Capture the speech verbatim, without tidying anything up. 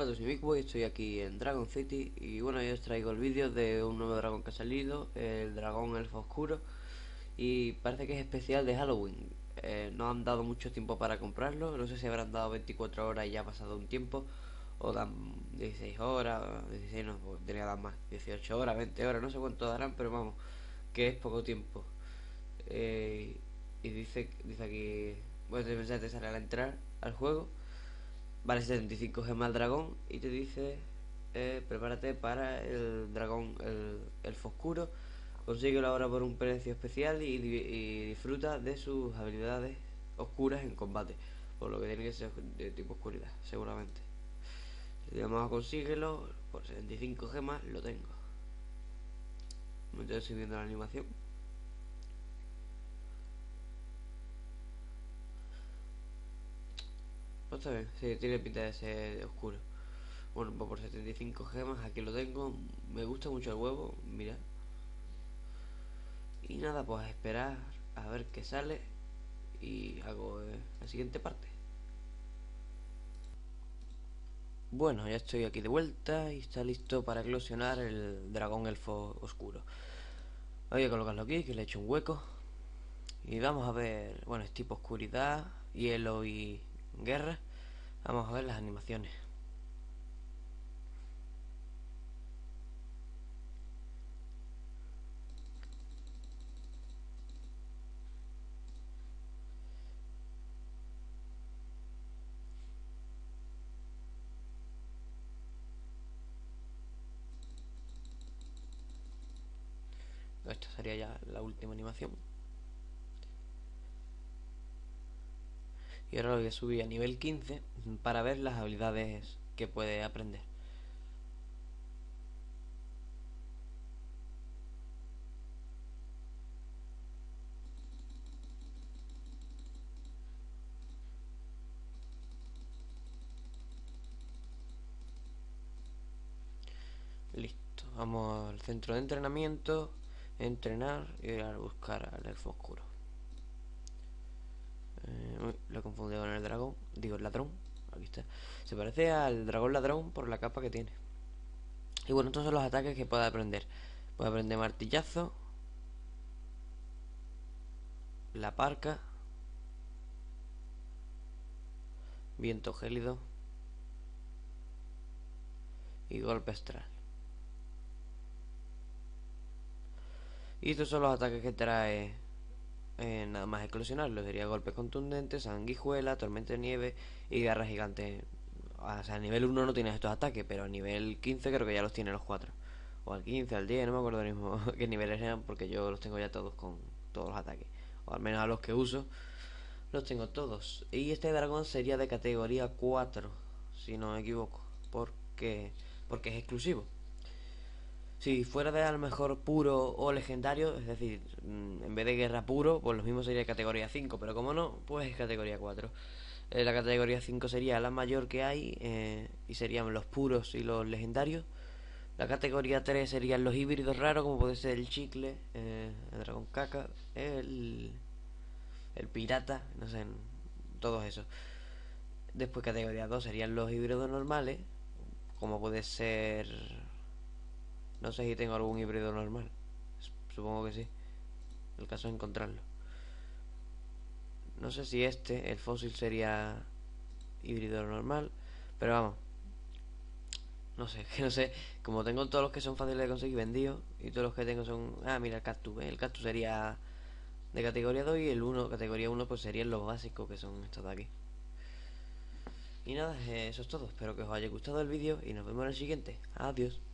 Hola, yo soy Bigboy, estoy aquí en Dragon City y bueno, yo os traigo el vídeo de un nuevo dragón que ha salido, el dragón elfo oscuro, y parece que es especial de Halloween. Eh, no han dado mucho tiempo para comprarlo, no sé si habrán dado veinticuatro horas y ya ha pasado un tiempo, o dan dieciséis horas, dieciséis no, pues tenía que dar más, dieciocho horas, veinte horas, no sé cuánto darán, pero vamos, que es poco tiempo. Eh, y dice, dice aquí, bueno, te mensaje te sale al entrar al juego. Vale setenta y cinco gemas al dragón y te dice eh, prepárate para el dragón, el elfo oscuro. Consíguelo ahora por un precio especial y, y disfruta de sus habilidades oscuras en combate. Por lo que tiene que ser de tipo oscuridad, seguramente. Si le damos a consíguelo por setenta y cinco gemas, lo tengo. Me estoy subiendo la animación. Pues está bien, sí, tiene pinta de ser oscuro. Bueno, pues por setenta y cinco gemas aquí lo tengo. Me gusta mucho el huevo, mira. Y nada, pues a esperar a ver qué sale y hago eh, la siguiente parte. Bueno, ya estoy aquí de vuelta y está listo para eclosionar el dragón elfo oscuro. Voy a colocarlo aquí, que le he hecho un hueco. Y vamos a ver, bueno, es tipo oscuridad, hielo y guerra. Vamos a ver las animaciones. Esta sería ya la última animación. Y ahora lo voy a subir a nivel quince para ver las habilidades que puede aprender. Listo, vamos al centro de entrenamiento, entrenar y a buscar al elfo oscuro. Eh, uy, lo he confundido con el dragón, digo el ladrón, aquí está. Se parece al dragón ladrón por la capa que tiene. Y bueno, estos son los ataques que puede aprender. Puede aprender martillazo, la parca, viento gélido y golpe astral. Y estos son los ataques que trae eh, nada más eclosionarlo. Sería golpe contundente, sanguijuela, tormenta de nieve y garra gigante. O sea, a nivel uno no tienes estos ataques, pero a nivel quince creo que ya los tiene los cuatro. O al quince, al diez, no me acuerdo mismo qué niveles eran, porque yo los tengo ya todos con todos los ataques. O al menos a los que uso, los tengo todos. Y este dragón sería de categoría cuatro, si no me equivoco. Porque, porque es exclusivo. Si fuera de a lo mejor puro o legendario, es decir, mm, en vez de guerra puro, pues lo mismo sería categoría cinco, pero como no, pues es categoría cuatro. Eh, la categoría cinco sería la mayor que hay eh, y serían los puros y los legendarios. La categoría tres serían los híbridos raros, como puede ser el chicle, eh, el dragón caca, el, el pirata, no sé, todos esos. Después categoría dos serían los híbridos normales, como puede ser... No sé si tengo algún híbrido normal. Supongo que sí. El caso es encontrarlo. No sé si este, el fósil, sería híbrido normal. Pero vamos. No sé, que no sé. Como tengo todos los que son fáciles de conseguir vendidos. Y todos los que tengo son... Ah, mira, el cactus. ¿eh? El cactus sería de categoría dos. Y el uno, categoría uno, pues serían los básicos, que son estos de aquí. Y nada, eso es todo. Espero que os haya gustado el vídeo. Y nos vemos en el siguiente. Adiós.